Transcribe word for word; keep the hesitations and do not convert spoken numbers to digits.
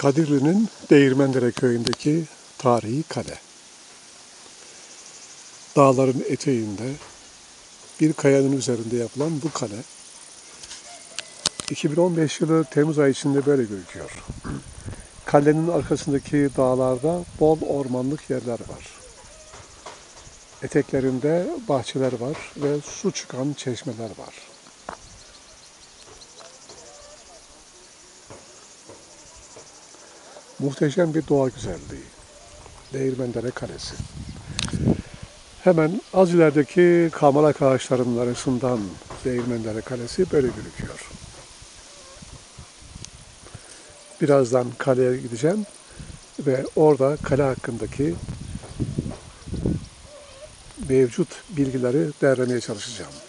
Kadirli'nin Değirmendere köyündeki tarihi kale. Dağların eteğinde bir kayanın üzerinde yapılan bu kale iki bin on beş yılı Temmuz ayı içinde böyle gözüküyor. Kalenin arkasındaki dağlarda bol ormanlık yerler var. Eteklerinde bahçeler var ve su çıkan çeşmeler var. Muhteşem bir doğa güzelliği. Değirmendere Kalesi. Hemen az ilerideki kamalak ağaçlarının arasından Değirmendere Kalesi böyle gözüküyor. Birazdan kaleye gideceğim ve orada kale hakkındaki mevcut bilgileri derlemeye çalışacağım.